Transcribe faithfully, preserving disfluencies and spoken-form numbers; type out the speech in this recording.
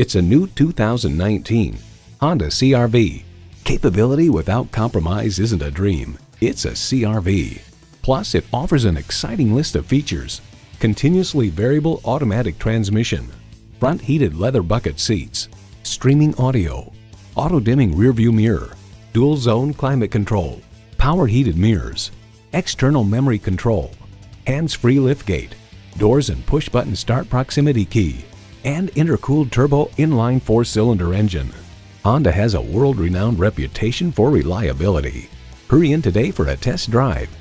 It's a new two thousand nineteen Honda C R V. Capability without compromise isn't a dream. It's a C R V. Plus, it offers an exciting list of features. Continuously variable automatic transmission, front heated leather bucket seats, streaming audio, auto-dimming rearview mirror, dual zone climate control, power heated mirrors, external memory control, hands-free liftgate, doors and push-button start proximity key, and intercooled turbo inline four-cylinder engine. Honda has a world-renowned reputation for reliability. Hurry in today for a test drive.